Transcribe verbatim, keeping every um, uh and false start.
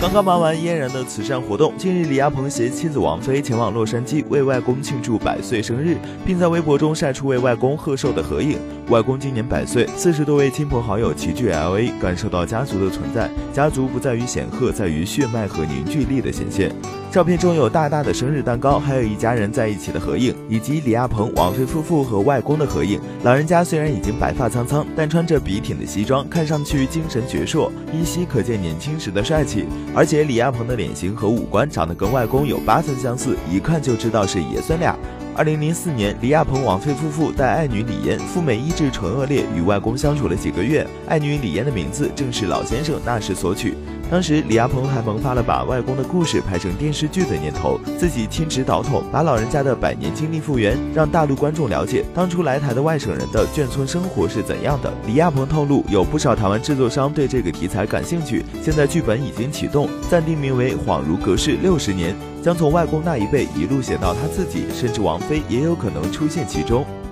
刚刚忙完嫣然的慈善活动，近日李亚鹏携妻子王菲前往洛杉矶为外公庆祝百岁生日，并在微博中晒出为外公贺寿的合影。外公今年百岁，四十多位亲朋好友齐聚 L A， 感受到家族的存在。家族不在于显赫，在于血脉和凝聚力的显现。照片中有大大的生日蛋糕，还有一家人在一起的合影，以及李亚鹏、王菲夫妇和外公的合影。老人家虽然已经白发苍苍，但穿着笔挺的西装，看上去精神矍铄，依稀可见年轻时的帅气。而且李亚鹏的脸型和五官长得跟外公有八分相似，一看就知道是爷孙俩。二零零四年，李亚鹏、王菲夫妇带爱女李嫣赴美医治唇腭裂，与外公相处了几个月。爱女李嫣的名字正是老先生那时所取。当时李亚鹏还萌发了把外公的故事拍成电视剧的念头，自己亲执导筒，把老人家的百年经历复原，让大陆观众了解当初来台的外省人的眷村生活是怎样的。李亚鹏透露，有不少台湾制作商对这个题材感兴趣，现在剧本已经启动，暂定名为《恍如隔世六十年》，将从外公那一辈一路写到他自己，甚至王菲也有可能出现其中。